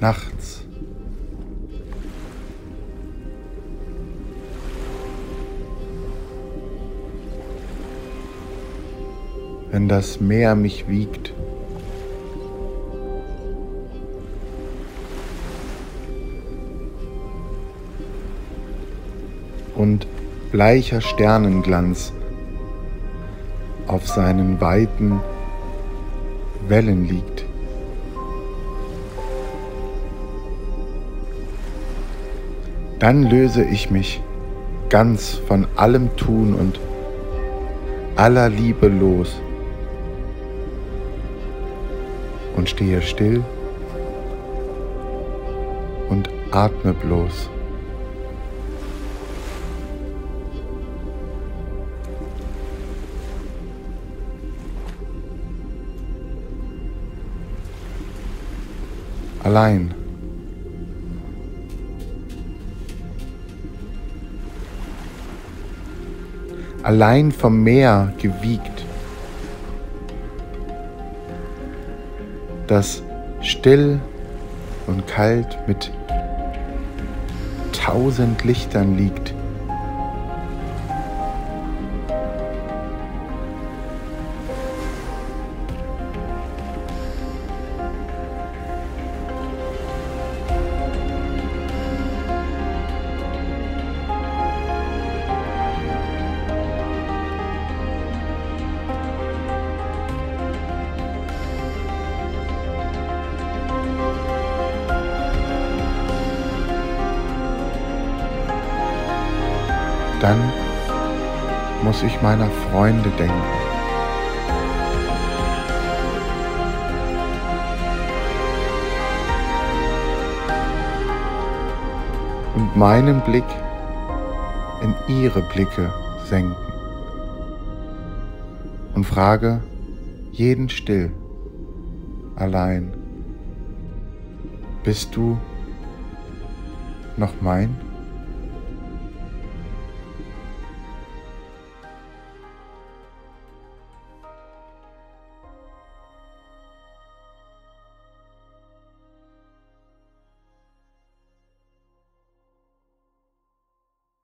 nachts. Wenn das Meer mich wiegt, und bleicher Sternenglanz auf seinen weiten Wellen liegt. Dann löse ich mich ganz von allem Tun und aller Liebe los und stehe still und atme bloß. Allein. Allein vom Meer gewiegt, das still und kalt mit 1000 Lichtern liegt. Dann muss ich meiner Freunde denken. Und meinen Blick in ihre Blicke senken. Und frage jeden still, allein: Bist du noch mein?